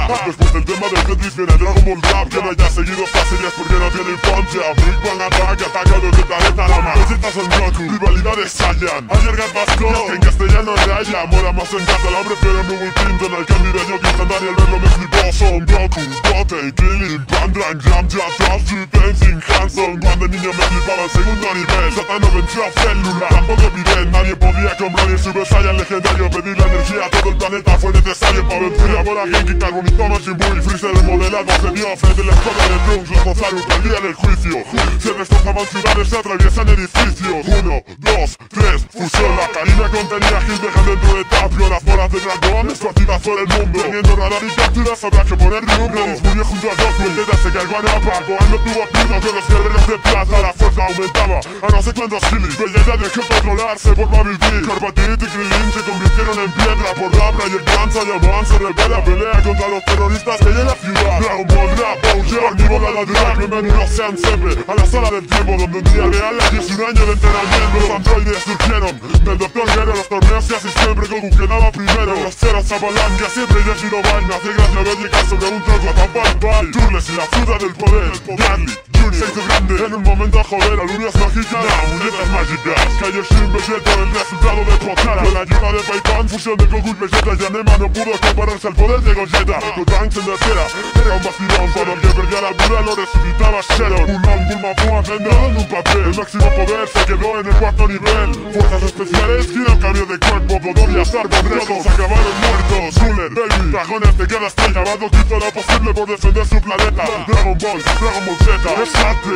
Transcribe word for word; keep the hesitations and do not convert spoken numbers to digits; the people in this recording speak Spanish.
Después del tema del Tetris viene Dragon Ball Rap. Que no haya seguido estas series porque no tiene infancia. Big Bang Attack ataca desde el planeta Lama. Vegeta Son Goku, rivalidades Saiyan. Ayer Gatbasco, que en castellano raya. Mola más en catalán, prefiero Nubul Clinton. El cambio de yo que instantáneo al verlo me flipó. Son Goku, Bote, Krillin, Pandran, Gramja, Tosu, Tenzin, Hanson. Cuando niño me flipaba el segundo nivel. Satano venció a Célula, tampoco evidente. Nadie podía comprar y Super Saiyan legendario. Pedir la energía a todo el planeta fue necesario para vencer. Ahora Genki, Carbonito, Majin Buu y Freezer. El modelado se dio frente a la espada de Trunks. Los Gozaru perdían el juicio. Se destrozaban ciudades, se atraviesan edificios. Uno, dos, tres, fusión. La carina contenía hits, dejan dentro de Tapio. Las bolas de dragón esparcidas por el mundo. Teniendo radar y capturas habrá que poner rumbo. Murió junto a Goku, el Teta se cargó en Apaco. No tuvo piedad de los guerreros de plata. La fuerza aumentaba a no sé cuántos kilis. Belleza dejó controlarse por Baby B. Carpatit y Krillin se convirtieron en piedra. Por Labra y el Gran Saiyaman se revela. Pelea contra los terroristas que hay en la ciudad. Dragon Ball Rap, Bowser, Omnívola la Drag. Bienvenidos sean siempre a la sala del tiempo, donde un día real allí es un año de entrenamiento. Los androides surgieron del Doctor Guerrero. Los torneos casi siempre Goku quedaba primero. Los ceros avalancha siempre Yashiro vaina. Hace gracia ver llegar sobre un troco a tapar Pai. Turles y la fruta del poder. Garly Junior se hizo grande en un momento a joder. Alurias mágicas, no, muñecas mágicas. Kaioshin Vegeta, el resultado de Potara. Con la ayuda de Paipan, fusión de Goku y Vegeta. Yanema no pudo compararse al poder de Gogeta. Gotenks en tercera era un vacilón. Para el que perdía la vida lo resucitaba Sharon. Bulma, Bulma, Puma, vendado en un papel. El máximo poder se quedó en el cuarto nivel. Fuerzas especiales, gira cambio de cuerpo. Dodor y Azar con retos, acabaron muertos. Ruler, Baby, dragones de cada estrella. Bado hizo lo posible por defender su planeta. Dragon Ball, Dragon Ball Z, es